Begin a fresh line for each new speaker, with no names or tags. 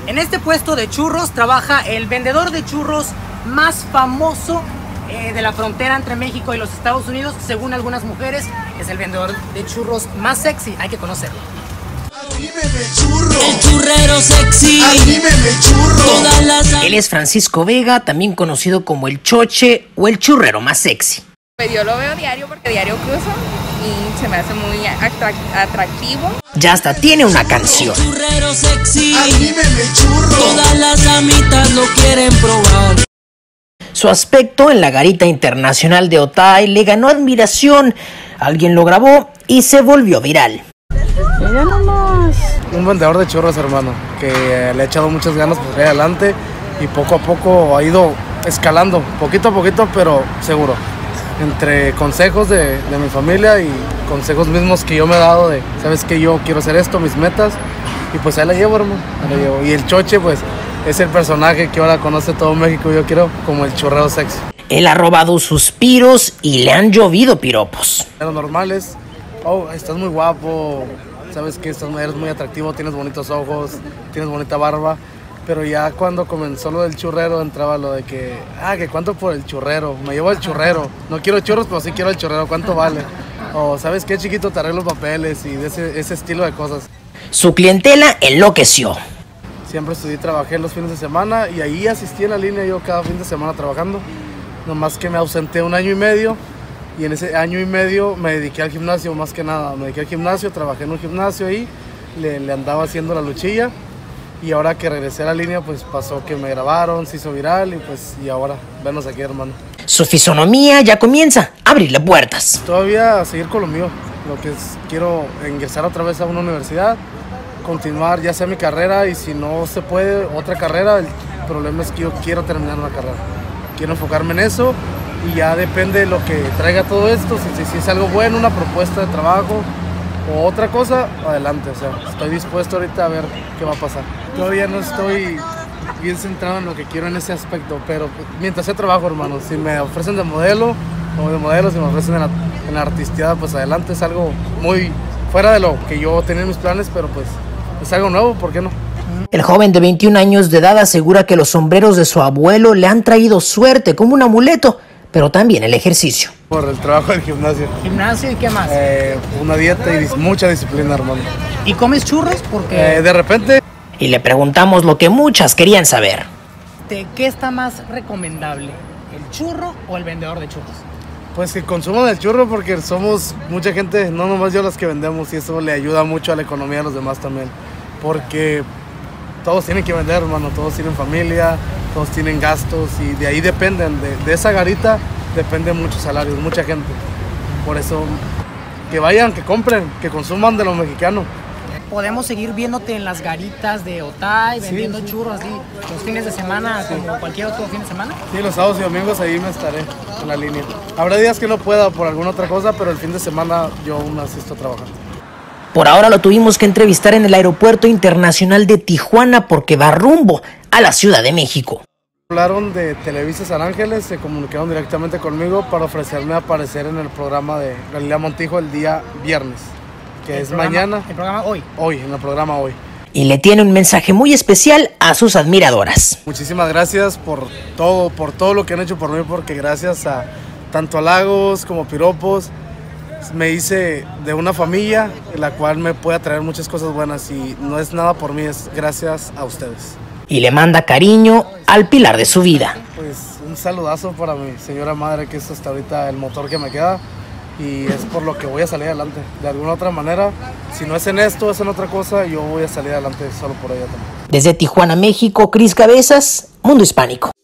En este puesto de churros trabaja el vendedor de churros más famoso de la frontera entre México y los Estados Unidos. Según algunas mujeres, es el vendedor de churros más sexy. Hay que conocerlo.
El churrero sexy.
Él es Francisco Vega, también conocido como el Choche o el churrero más sexy.
Yo lo veo diario porque diario cruzo y se me hace muy atractivo.
Ya hasta tiene una canción.
El churrero sexy. Todas las amitas lo quieren probar.
Su aspecto en la garita internacional de Otay le ganó admiración. Alguien lo grabó y se volvió viral.
Mira nomás.
Un vendedor de churros, hermano, que le ha echado muchas ganas por salir adelante y poco a poco ha ido escalando, poquito a poquito, pero seguro. Entre consejos de mi familia y consejos mismos que yo me he dado de, sabes que yo quiero hacer esto, mis metas, y pues ahí la llevo, hermano, ahí la llevo. Y el Choche, pues, es el personaje que ahora conoce todo México, yo quiero, como el churrero sexy.
Él ha robado suspiros y le han llovido piropos.
Lo normal es, oh, estás muy guapo, sabes que eres muy atractivo, tienes bonitos ojos, tienes bonita barba. Pero ya cuando comenzó lo del churrero entraba lo de que cuánto por el churrero, me llevo el churrero, no quiero churros pero sí quiero el churrero, ¿cuánto vale? O ¿sabes qué, chiquito? Te arreglo papeles y de ese estilo de cosas.
Su clientela enloqueció.
Siempre trabajé los fines de semana y ahí asistí en la línea yo cada fin de semana trabajando. Nomás que me ausenté 1 año y medio y en ese año y medio me dediqué al gimnasio más que nada. Me dediqué al gimnasio, trabajé en un gimnasio ahí, le andaba haciendo la luchilla. Y ahora que regresé a la línea, pues pasó que me grabaron, se hizo viral y ahora, venos aquí, hermano.
Su fisonomía ya comienza a abrirle puertas.
Todavía seguir con lo mío, lo que es, quiero ingresar otra vez a una universidad, continuar ya sea mi carrera y si no se puede otra carrera, el problema es que yo quiero terminar una carrera. Quiero enfocarme en eso y ya depende de lo que traiga todo esto, si es algo bueno, una propuesta de trabajo o otra cosa, adelante, o sea, estoy dispuesto ahorita a ver qué va a pasar. Todavía no estoy bien centrado en lo que quiero en ese aspecto, pero mientras sea trabajo, hermano, si me ofrecen de modelo o de modelo, si me ofrecen en la artisteada, pues adelante, es algo muy fuera de lo que yo tenía en mis planes, pero pues es algo nuevo, ¿por qué no?
El joven de 21 años de edad asegura que los sombreros de su abuelo le han traído suerte como un amuleto, pero también el ejercicio.
Por el trabajo del gimnasio.
¿Gimnasio y qué más?
Una dieta y mucha disciplina, hermano.
¿Y comes churros? Porque
de repente.
Y le preguntamos lo que muchas querían saber. ¿De qué está más recomendable? ¿El churro o el vendedor de churros?
Pues que consuman el churro porque somos mucha gente, no nomás yo las que vendemos y eso le ayuda mucho a la economía de los demás también. Porque todos tienen que vender, hermano, todos tienen familia, todos tienen gastos y de ahí dependen, de esa garita dependen muchos salarios, mucha gente. Por eso, que vayan, que compren, que consuman de lo mexicano.
Podemos seguir viéndote en las garitas de Otay, vendiendo churros así, los fines de semana, como cualquier otro fin de semana.
Sí, los sábados y domingos ahí me estaré en la línea. Habrá días que no pueda por alguna otra cosa, pero el fin de semana yo aún asisto a trabajar.
Por ahora lo tuvimos que entrevistar en el Aeropuerto Internacional de Tijuana porque va rumbo a la Ciudad de México.
Hablaron de Televisa San Ángeles, se comunicaron directamente conmigo para ofrecerme aparecer en el programa de Galilea Montijo el día viernes, que es mañana.
¿El programa hoy?
Hoy, en el programa hoy.
Y le tiene un mensaje muy especial a sus admiradoras.
Muchísimas gracias por todo lo que han hecho por mí, porque gracias a tanto halagos como piropos, me hice de una familia en la cual me puede traer muchas cosas buenas y no es nada por mí, es gracias a ustedes.
Y le manda cariño al pilar de su vida.
Pues un saludazo para mi señora madre, que es hasta ahorita el motor que me queda y es por lo que voy a salir adelante. De alguna otra manera, si no es en esto, es en otra cosa, yo voy a salir adelante solo por ella también.
Desde Tijuana, México, Cris Cabezas, Mundo Hispánico.